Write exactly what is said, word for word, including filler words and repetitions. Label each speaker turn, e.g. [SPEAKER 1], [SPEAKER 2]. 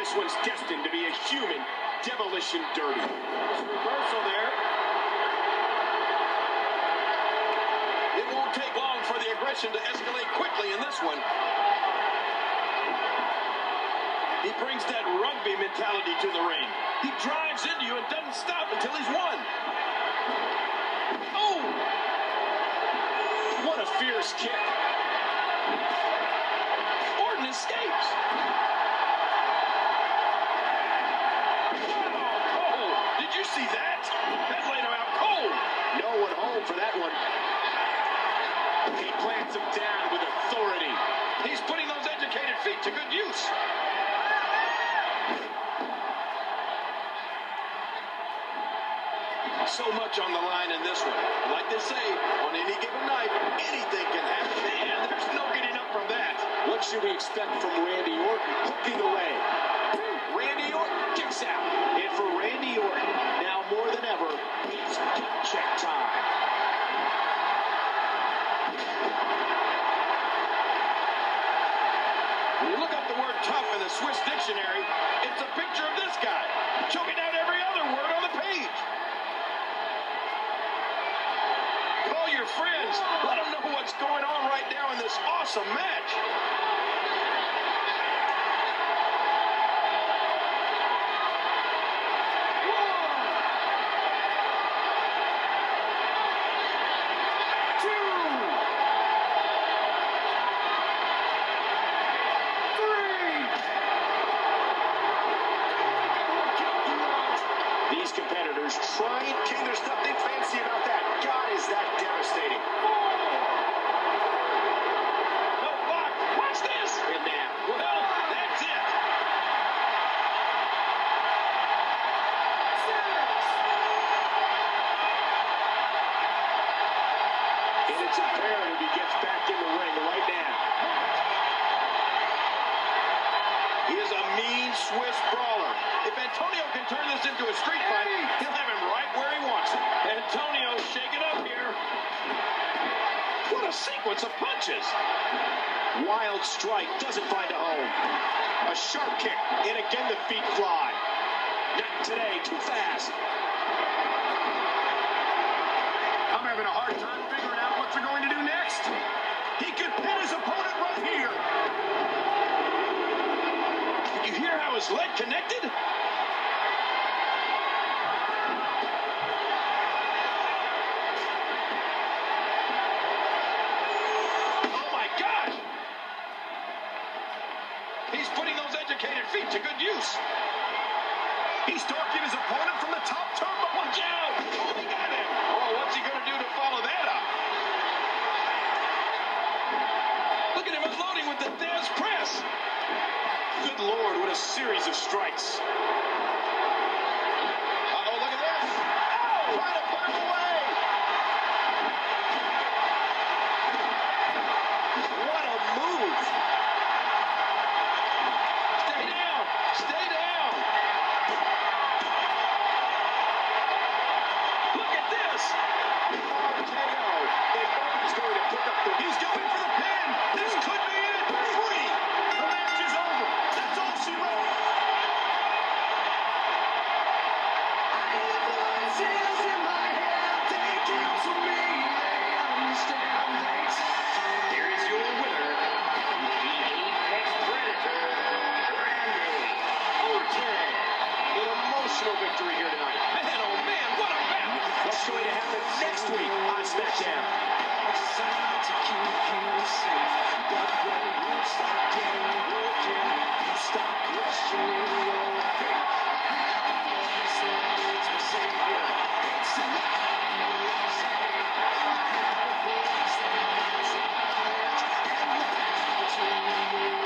[SPEAKER 1] This one's destined to be a human demolition derby. Reversal there. It won't take long for the aggression to escalate quickly in this one. He brings that rugby mentality to the ring. He drives into you and doesn't stop until he's won. Oh! What a fierce kick. Orton escapes. Oh, did you see that? That laid him out cold. No one home for that one. He plants him down with authority. He's putting those educated feet to good use. So much on the line in this one. Like they say, on any given night, anything can happen. Man, there's no getting up from that. What should we expect from Randy Orton? Hooking away. Randy Orton kicks out. And for Randy Orton, now more than ever, it's gut check time. When you look up the word tough in the Swiss dictionary, it's a picture of this guy, choking out every other word on the page. Call your friends. Let them know what's going on right now in this awesome match. These competitors trying. King, there's nothing fancy about that. God, is that devastating. No block. Watch this. And now. Well, that's it. And it's imperative he gets back in the ring right now. He is a mean Swiss brawler. If Antonio can turn this into a street fight, he'll have him right where he wants it. Antonio shaking up here. What a sequence of punches. Wild strike doesn't find a home. A sharp kick, and again the feet fly. Not today, too fast. I'm having a hard time figuring out what they're going to do next. He could pin his opponent right here. Did you hear how his leg connected? He's putting those educated feet to good use. He's stalking his opponent from the top turnbuckle. Watch out! Oh, he got him. Oh, what's he going to do to follow that up? Look at him unloading with the Thesz press. Good Lord, what a series of strikes. Uh-oh, look at this. Oh, trying to put him away. What a move. Stay down. Look at this. R K O. And Orton's going to pick up the... He's going for the pin. This could be it. Three. The match is over. That's all she wrote. I have voices in my head. They counsel me. They understand things. Here is your winner, the Apex Predator, Randy Orton. An emotional victory here tonight. Man, oh man, what a match! What's going to happen next week on SmackDown? To keep you safe, but when you start getting broken, you stop questioning your faith. It's my savior. It's a lie.